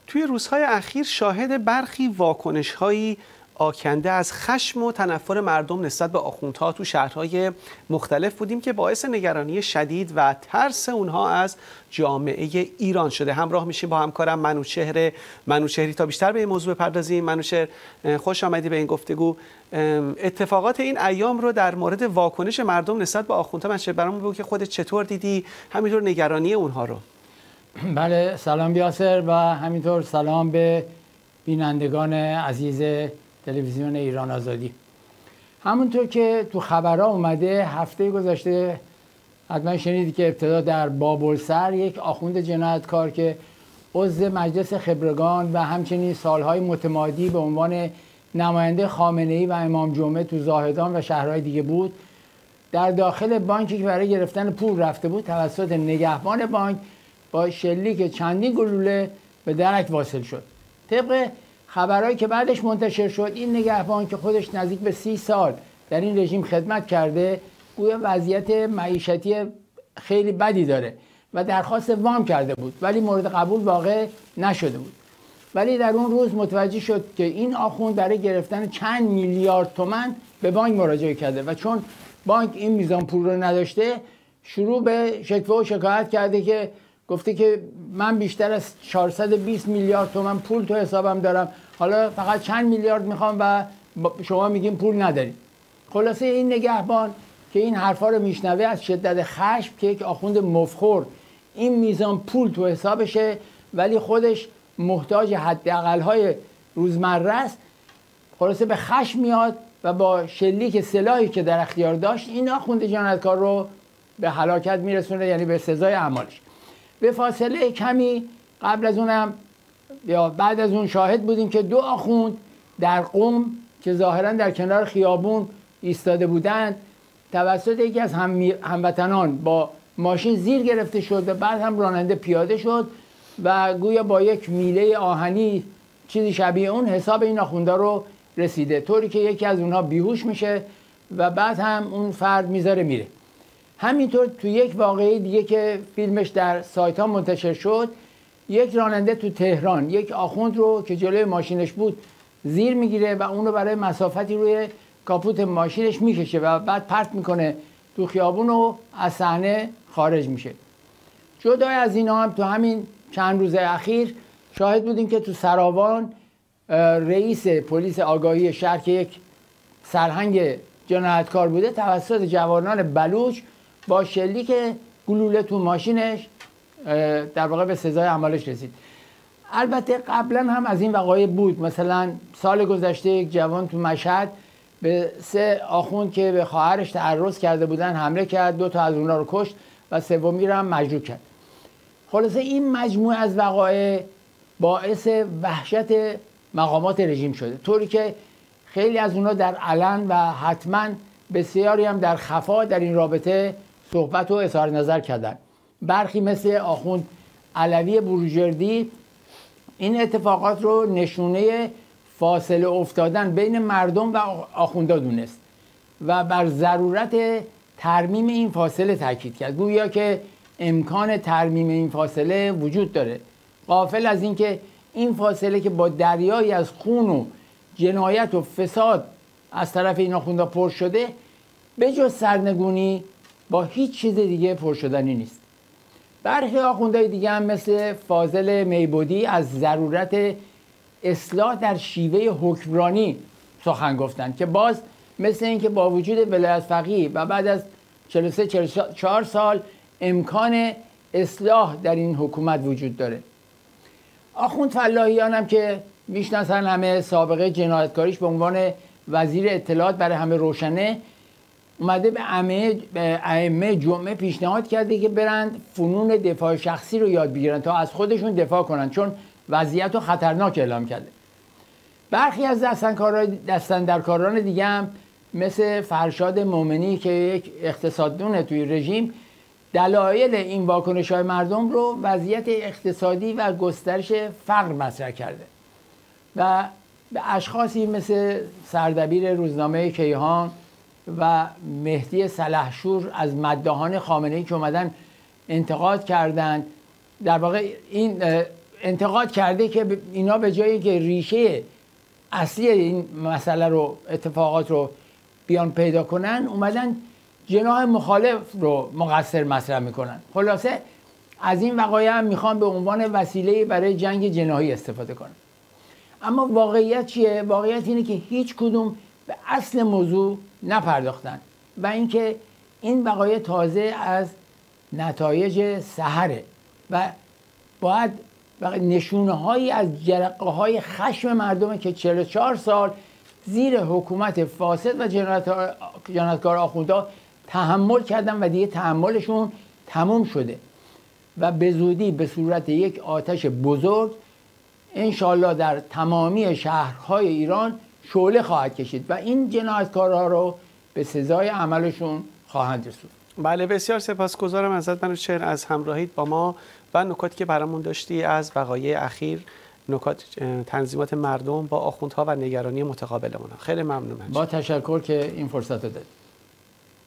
توی روزهای اخیر شاهد برخی واکنش‌هایی آکنده از خشم و تنفر مردم نسبت به آخوندها تو شهرهای مختلف بودیم که باعث نگرانی شدید و ترس اونها از جامعه ایران شده. همراه میشیم با همکارم منوچهری تا بیشتر به این موضوع بپردازیم. منوچهر، خوش آمدی به این گفتگو. اتفاقات این ایام رو در مورد واکنش مردم نسبت به آخوندها منوچهر برامون بگو که خودت چطور دیدی، همینطور نگرانی اونها رو. بله، سلام یاسر و همینطور سلام به بینندگان عزیز تلویزیون ایران آزادی. همونطور که تو خبرها اومده هفته گذشته حتما شنیدید که ابتدا در بابلسر یک آخوند جنایتکار که عضو مجلس خبرگان و همچنین سالهای متمادی به عنوان نماینده خامنه‌ای و امام جمعه تو زاهدان و شهرهای دیگه بود، در داخل بانکی که برای گرفتن پول رفته بود توسط نگهبان بانک با شلیک چندین گلوله به درک واصل شد. طبق خبرهایی که بعدش منتشر شد، این نگهبان که خودش نزدیک به 30 سال در این رژیم خدمت کرده، گویا وضعیت معیشتی خیلی بدی داره و درخواست وام کرده بود ولی مورد قبول واقع نشده بود. ولی در اون روز متوجه شد که این آخوند برای گرفتن چند میلیارد تومان به بانک مراجعه کرده و چون بانک این میزان پول رو نداشته، شروع به شکوه و شکایت کرده که گفته که من بیشتر از 420 میلیارد تومان پول تو حسابم دارم، حالا فقط چند میلیارد میخوام و شما میگین پول ندارید. خلاصه این نگهبان که این حرفا رو میشنوه از شدت خشم که یک آخوند مفخور این میزان پول تو حسابشه ولی خودش محتاج حداقل‌های روزمره است، خلاصه به خشم میاد و با شلیک سلاحی که در اختیار داشت این آخوند جنایتکار رو به هلاکت میرسونه، یعنی به سزای اعمالش. به فاصله کمی قبل از اونم یا بعد از اون شاهد بودیم که دو آخوند در قم که ظاهرا در کنار خیابون ایستاده بودند توسط یکی از هموطنان با ماشین زیر گرفته شد و بعد هم راننده پیاده شد و گویا با یک میله آهنی چیزی شبیه اون حساب این آخوندا رو رسیده، طوری که یکی از اونها بیهوش میشه و بعد هم اون فرد میذاره میره. همینطور تو یک واقعه دیگه که فیلمش در سایت ها منتشر شد، یک راننده تو تهران یک آخوند رو که جلوی ماشینش بود زیر میگیره و اونو برای مسافتی روی کاپوت ماشینش میکشه و بعد پرت میکنه تو خیابون و از صحنه خارج میشه. جدای از اینا هم تو همین چند روز اخیر شاهد بودیم که تو سراوان رئیس پلیس آگاهی شهر که یک سرهنگ جنایتکار بوده توسط جوانان بلوچ با شلیک گلوله تو ماشینش در واقع به سزای اعمالش رسید. البته قبلا هم از این وقایع بود، مثلا سال گذشته یک جوان تو مشهد به 3 آخوند که به خواهرش تعرض کرده بودن حمله کرد، 2 تا از اونها رو کشت و سومی رو هم مجروح کرد. خلاصه این مجموعه از وقایع باعث وحشت مقامات رژیم شده، طوری که خیلی از اونها در علن و حتما بسیاری هم در خفا در این رابطه صحبت و اظهار نظر کردن. برخی مثل آخوند علوی بروجردی این اتفاقات رو نشونه فاصله افتادن بین مردم و آخوندا دونست و بر ضرورت ترمیم این فاصله تاکید کرد، گویا که امکان ترمیم این فاصله وجود داره، غافل از اینکه این فاصله که با دریایی از خون و جنایت و فساد از طرف این آخوندا پر شده به جز سرنگونی با هیچ چیز دیگه پر شدنی نیست. برخی آخوندهای دیگه هم مثل فاضل میبودی از ضرورت اصلاح در شیوه حکمرانی سخن گفتن که باز مثل اینکه با وجود ولایت فقیه و بعد از 43-44 سال امکان اصلاح در این حکومت وجود داره. آخوند فلاحیان هم که میشناسن همه، سابقه جنایتکاریش به عنوان وزیر اطلاعات برای همه روشنه، اومده به ائمه جمعه پیشنهاد کرده که برند فنون دفاع شخصی رو یاد بگیرن تا از خودشون دفاع کنن، چون وضعیت رو خطرناک اعلام کرده. برخی از دستاندرکاران دیگه هم مثل فرشاد مومنی که یک اقتصاددونه توی رژیم، دلایل این واکنش‌های مردم رو وضعیت اقتصادی و گسترش فقر مطرح کرده و به اشخاصی مثل سردبیر روزنامه کیهان و مهدی سلحشور از مداحان خامنه‌ای که اومدن انتقاد کردند. در واقع این انتقاد کرده که اینا به جایی که ریشه اصلی این مسئله رو اتفاقات رو بیان پیدا کنن اومدن جناح مخالف رو مقصر مطرح میکنن. خلاصه از این وقایع هم میخوان به عنوان وسیله برای جنگ جناحی استفاده کنن. اما واقعیت چیه؟ واقعیت اینه که هیچ کدوم به اصل موضوع نپرداختن و اینکه این وقایع تازه از نتایج سحره و باید نشونه هایی از جرقه های خشم مردمه که 44 سال زیر حکومت فاسد و جنایتکار آخوندها تحمل کردن و دیگه تحملشون تموم شده و به زودی به صورت یک آتش بزرگ انشالله در تمامی شهرهای ایران شعله خواهد کشید و این جنایتکارها رو به سزای عملشون خواهند رسوند. بله، بسیار سپاسگزارم ازت منوچهر از همراهیت با ما و نکاتی که برامون داشتی از وقایع اخیر، نکات تنظیمات مردم با آخوندها و نگرانی متقابلمون. خیلی ممنونم. با تشکر که این فرصت رو دادید.